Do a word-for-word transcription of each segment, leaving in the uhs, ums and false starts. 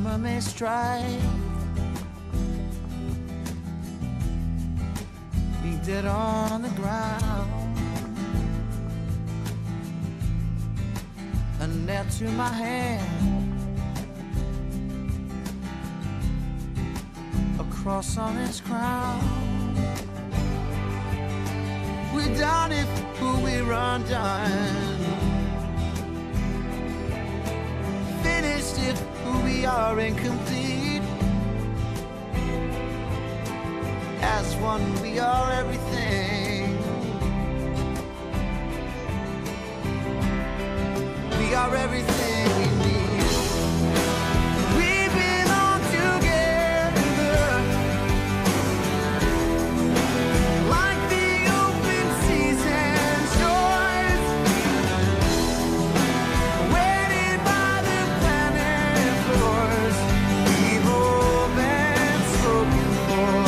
hammer may strike, be dead on the ground, a nail to my hand, a cross on his crown. We done it, who we run done. Finished it, who we are incomplete. As one, we are everything. We are everything we need. We belong together, like the open seas and shores, weighted by the planet floors. We've all been spoken for.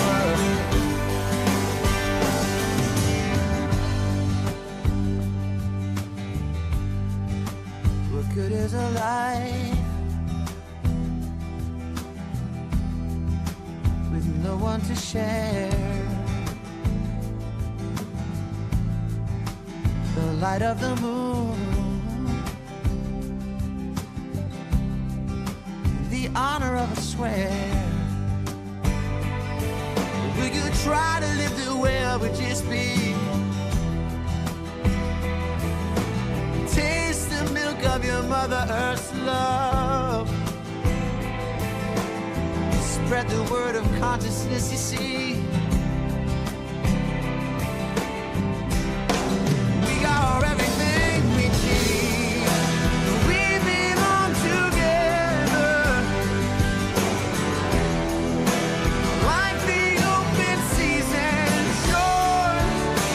What good is a life with no one to share? The light of the moon, the honor of a swear. We could try to live the way it would just be. Taste the milk of your Mother Earth's love. Spread the word of consciousness, you see. We are everything we need. We belong together, like the open seas and shores,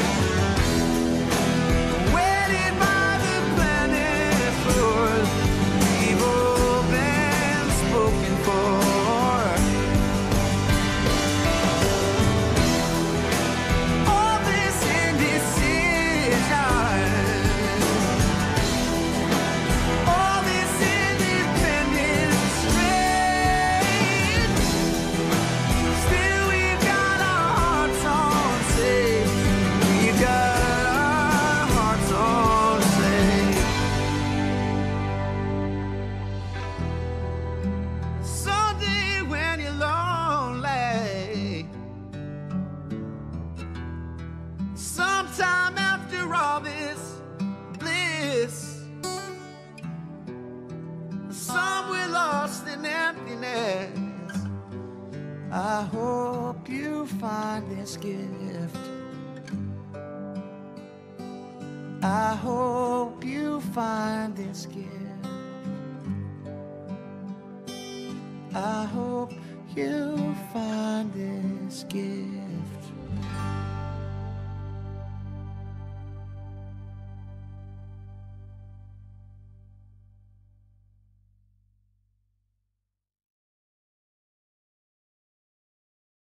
weighted by the planet floors. We've all been spoken for. All this indecision, all this independent strain. Still we've got our hearts on safe. We've got our hearts on safe. Someday when you're lonely, sometime after all this bliss, some we're lost in emptiness. I hope you find this gift. I hope you find this gift. I hope you find this gift.